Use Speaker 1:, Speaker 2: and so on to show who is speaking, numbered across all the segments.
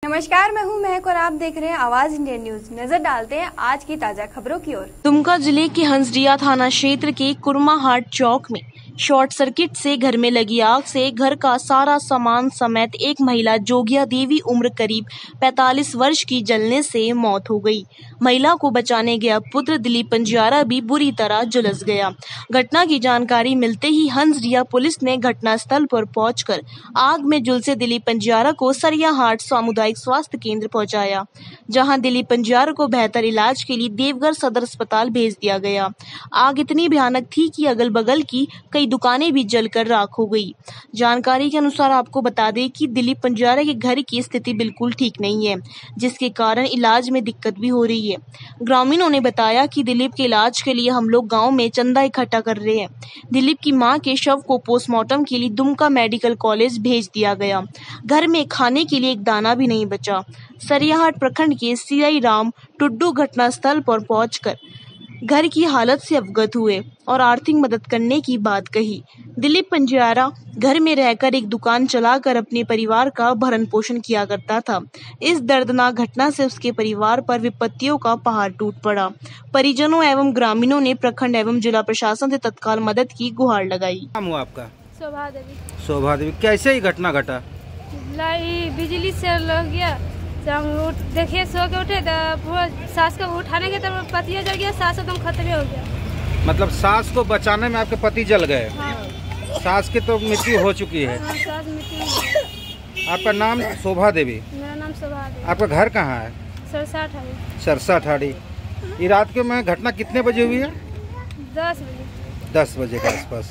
Speaker 1: नमस्कार, मैं हूं महक और आप देख रहे हैं आवाज इंडिया न्यूज। नजर डालते हैं आज की ताजा खबरों की ओर।
Speaker 2: दुमका जिले के हंसडिया थाना क्षेत्र के कुरमाहाट चौक में शॉर्ट सर्किट से घर में लगी आग से घर का सारा सामान समेत एक महिला जोगिया देवी उम्र करीब 45 वर्ष की जलने से मौत हो गई। महिला को बचाने गया पुत्र दिलीप पंजारा भी बुरी तरह झुलस गया। घटना की जानकारी मिलते ही हंसडिया पुलिस ने घटनास्थल पर पहुंचकर आग में झुलसे दिलीप पंजारा को सरियाहाट सामुदायिक स्वास्थ्य केंद्र पहुंचाया, जहां दिलीप पंजारा को बेहतर इलाज के लिए देवघर सदर अस्पताल भेज दिया गया। आग इतनी भयानक थी कि अगल बगल की कई दुकानें भी जलकर राख हो गई। जानकारी के अनुसार आपको बता दें कि दिलीप पंजारा के घर की स्थिति बिल्कुल ठीक नहीं है, जिसके कारण इलाज में दिक्कत भी हो रही है। ग्रामीणों ने बताया कि दिलीप के इलाज के लिए हम लोग गांव में चंदा इकट्ठा कर रहे हैं। दिलीप की मां के शव को पोस्टमार्टम के लिए दुमका मेडिकल कॉलेज भेज दिया गया। घर में खाने के लिए एक दाना भी नहीं बचा। सरियाहाट प्रखंड के सीआई राम टुड्डू घटनास्थल पर पहुंचकर घर की हालत से अवगत हुए और आर्थिक मदद करने की बात कही। दिलीप पंजारा घर में रहकर एक दुकान चलाकर अपने परिवार का भरण पोषण किया करता था। इस दर्दनाक घटना से उसके परिवार पर विपत्तियों का पहाड़ टूट पड़ा। परिजनों एवं ग्रामीणों ने प्रखंड एवं जिला प्रशासन से तत्काल मदद की गुहार लगाई।
Speaker 3: नाम हुआ आपका?
Speaker 4: शोभा देवी।
Speaker 3: शोभा देवी, कैसे ही घटना घटा?
Speaker 4: बिजली से लग गया, हम देखिए सो के उठे तो सास को उठाने के तो पतिया जल गया, सास एकदम खत्म हो गया।
Speaker 3: मतलब सास को बचाने में आपके पति जल गए?
Speaker 4: हाँ।
Speaker 3: सास की तो मृत्यु हो चुकी है।
Speaker 4: हाँ, सास मृत्यु।
Speaker 3: आपका नाम शोभा देवी?
Speaker 4: मेरा नाम शोभा देवी।
Speaker 3: आपका घर कहाँ है?
Speaker 4: सरसा ठाड़ी।
Speaker 3: सरसा ठाड़ी। ये रात के में घटना कितने बजे हुई है?
Speaker 4: 10 बजे।
Speaker 3: 10 बजे के आसपास।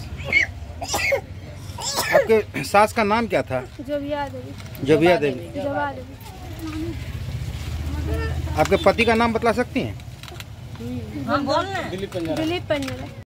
Speaker 3: आपके सास का नाम क्या था?
Speaker 4: जोबिया देवी।
Speaker 3: जोबिया देवी।
Speaker 4: जोबा देवी।
Speaker 3: आपके पति का नाम बता सकती हैं?
Speaker 4: दिलीप पंजारा।